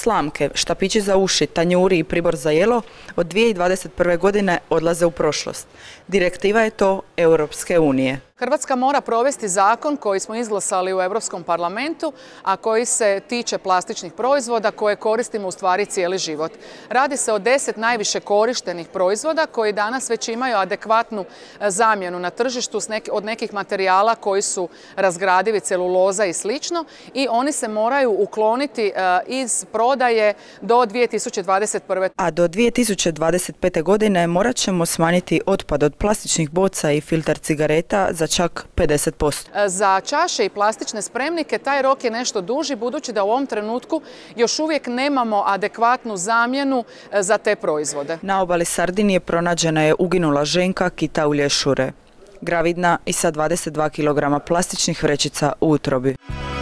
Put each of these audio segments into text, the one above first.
slamke, štapići za uši, tanjuri i pribor za jelo od 2021. godine odlaze u prošlost. Direktiva je to Europske unije. Hrvatska mora provesti zakon koji smo izglasali u Europskom parlamentu, a koji se tiče plastičnih proizvoda koje koristimo u stvari cijeli život. Radi se o 10 najviše korištenih proizvoda koji danas već imaju adekvatnu zamjenu na tržištu od nekih materijala koji su razgradivi, celuloza i slično, i oni se moraju ukloniti iz prodaje do 2021. A do 2025. godine morat ćemo smanjiti otpad od plastičnih boca i filter cigareta za čak 50%. Za čaše i plastične spremnike taj rok je nešto duži, budući da u ovom trenutku još uvijek nemamo adekvatnu zamjenu za te proizvode. Na obali Sardinije pronađena je uginula ženka kita u lješure, gravidna i sa 22 kg plastičnih vrećica u utrobi.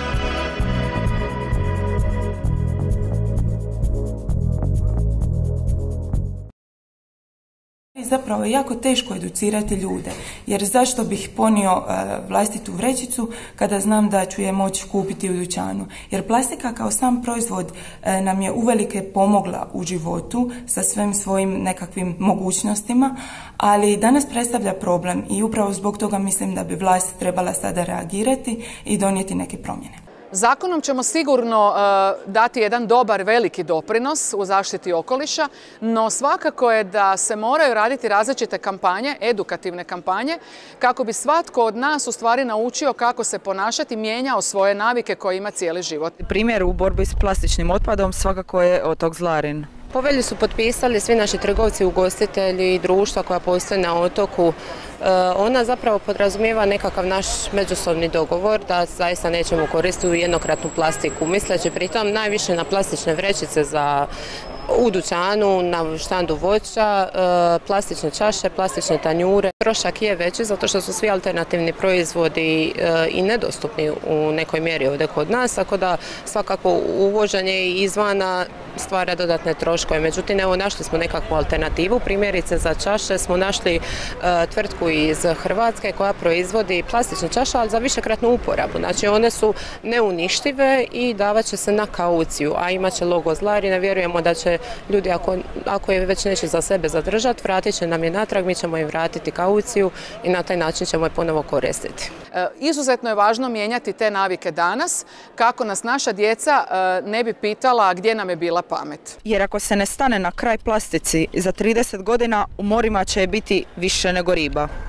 Zapravo je jako teško educirati ljude, jer zašto bih ponio vlastitu vrećicu kada znam da ću je moći kupiti u dućanu. Jer plastika kao sam proizvod nam je uvelike pomogla u životu sa svim svojim nekakvim mogućnostima, ali danas predstavlja problem i upravo zbog toga mislim da bi vlast trebala sada reagirati i donijeti neke promjene. Zakonom ćemo sigurno dati jedan dobar, veliki doprinos u zaštiti okoliša, no svakako je da se moraju raditi različite kampanje, edukativne kampanje, kako bi svatko od nas u stvari naučio kako se ponašati, mijenjao svoje navike koje ima cijeli život. Primjer u borbi s plastičnim otpadom svakako je otok Zlarin. Povelju su potpisali svi naši trgovci, ugostitelji i društva koja postoje na otoku. Ona zapravo podrazumijeva nekakav naš međusobni dogovor da zaista nećemo koristiti jednokratnu plastiku, misleći pritom najviše na plastične vrećice u dućanu, na štandu voća, plastične čaše, plastične tanjure. Trošak je veći zato što su svi alternativni proizvodi i nedostupni u nekoj mjeri ovdje kod nas, tako da svakako uvoženje izvana stvara dodatne troškove. Međutim, evo našli smo nekakvu alternativu, primjerice za čaše smo našli tvrtku iz Hrvatske koja proizvodi plastične čaše, ali za višekratnu uporabu. Znači one su neuništive i davat će se na kauciju, a imat će logo Zlarina. Vjerujemo da će ljudi, ako je već neće za sebe zadržati, vratit će nam je natrag, mi ćemo im vratiti kauciju i na taj način ćemo je ponovo koristiti. Izuzetno je važno mijenjati te navike danas, kako nas naša djeca ne bi pitala gdje nam je bila pamet. Jer ako se ne stane na kraj plastici, za 30 godina u morima će biti više nego riba.